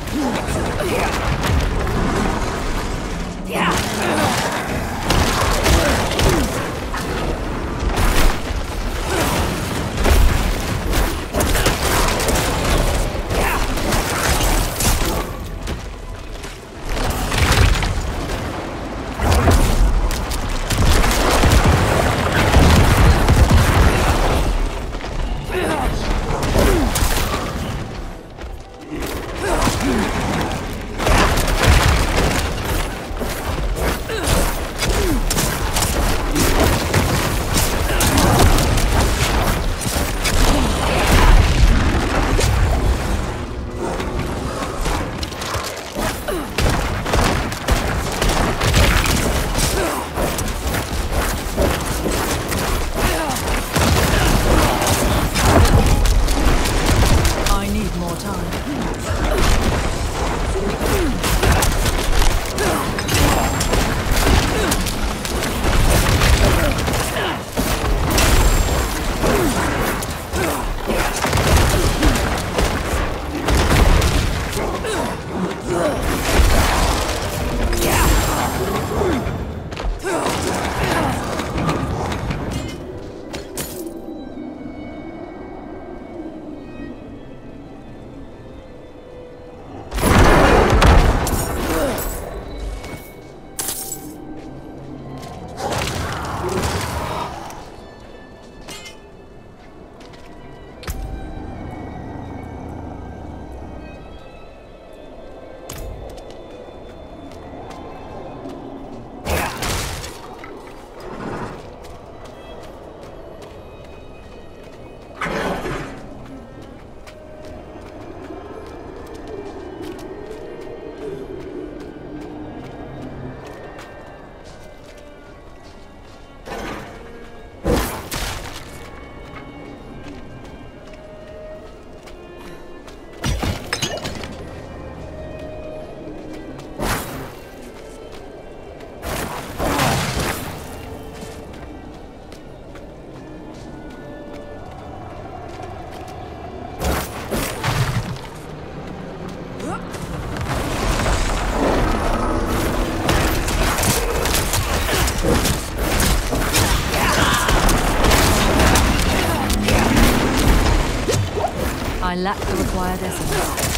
I lack the required essence.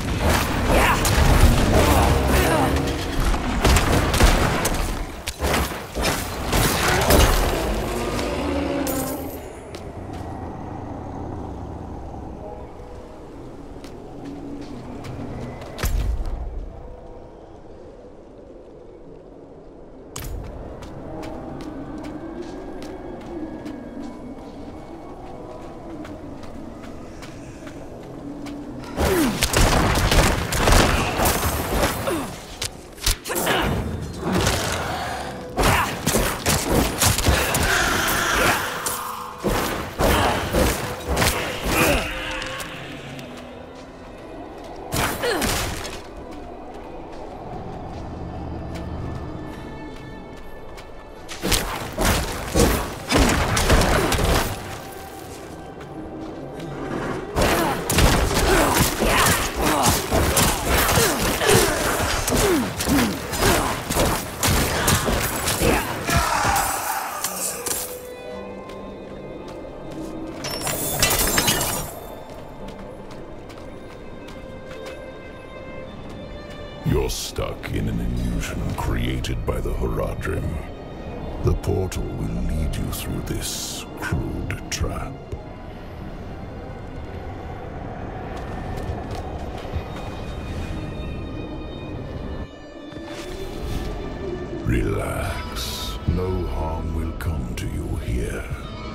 You're stuck in an illusion created by the Horadrim. The portal will lead you through this crude trap. Relax. No harm will come to you here.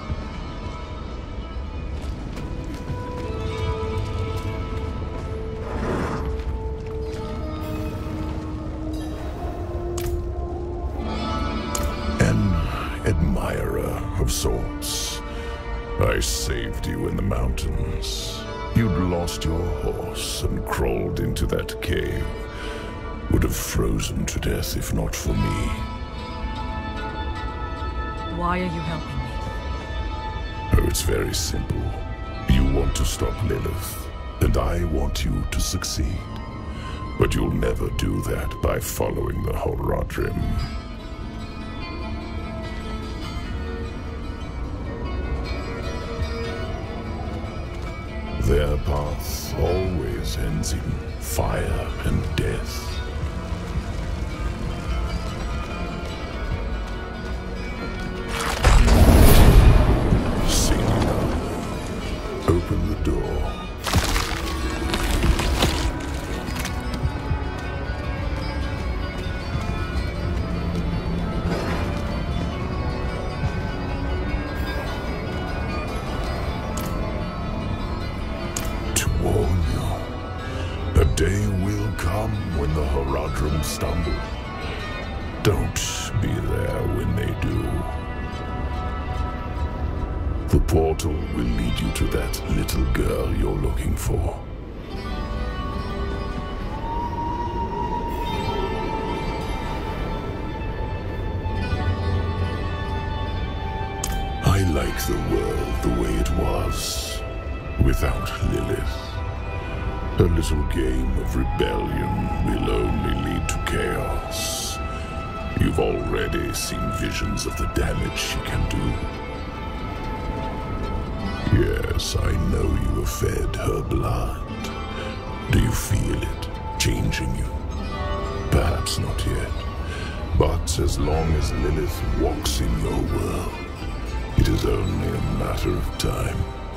Admirer of sorts. I saved you in the mountains. You'd lost your horse and crawled into that cave. Would have frozen to death if not for me. Why are you helping me? Oh, it's very simple. You want to stop Lilith, and I want you to succeed. But you'll never do that by following the Horadrim. Their path always ends in fire and death. Open the door. To warn you, a day will come when the Horadrim stumble. Don't be there when they do. The portal will lead you to that little girl you're looking for. I like the world the way it was, without Lilith. Her little game of rebellion will only lead to chaos. You've already seen visions of the damage she can do. Yes, I know you have fed her blood. Do you feel it changing you? Perhaps not yet. But as long as Lilith walks in your world, it is only a matter of time.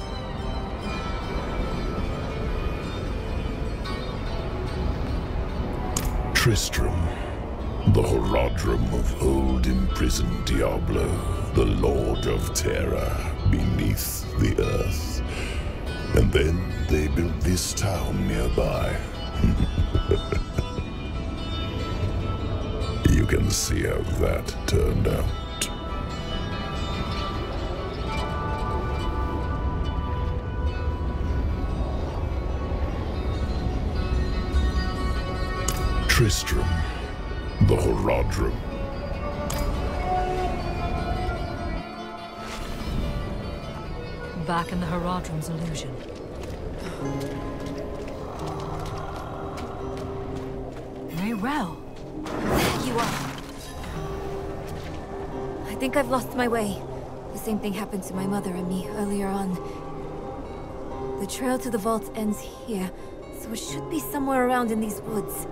Tristram, the Horadrim of old imprisoned Diablo, the Lord of Terror beneath the earth. And then they built this town nearby. You can see how that turned out. Tristram, the Horadrim. Back in the Horadrim's illusion. Very well. There you are. I think I've lost my way. The same thing happened to my mother and me earlier on. The trail to the vault ends here, so it should be somewhere around in these woods.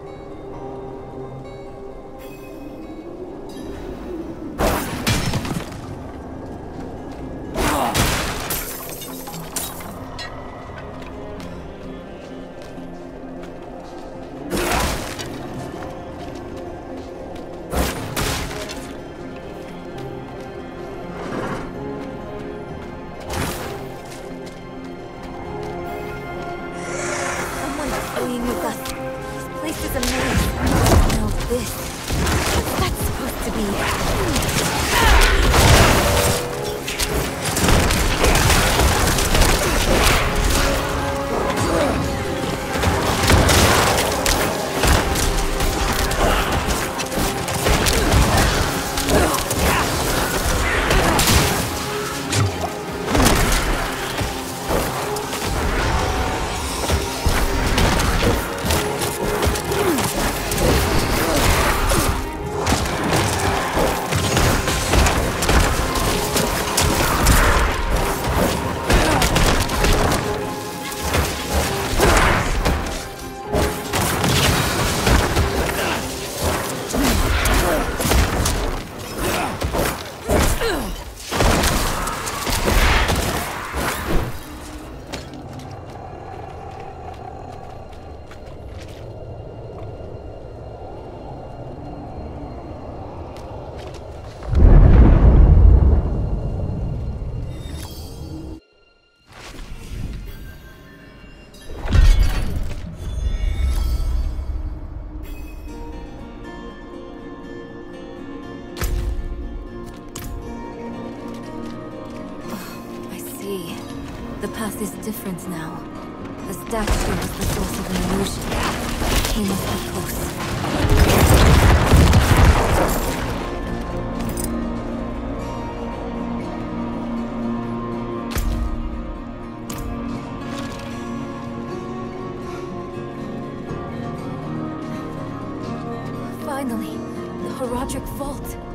The path is different now. The statue was the source of an illusion. He must be close. Finally, the Herodric Vault.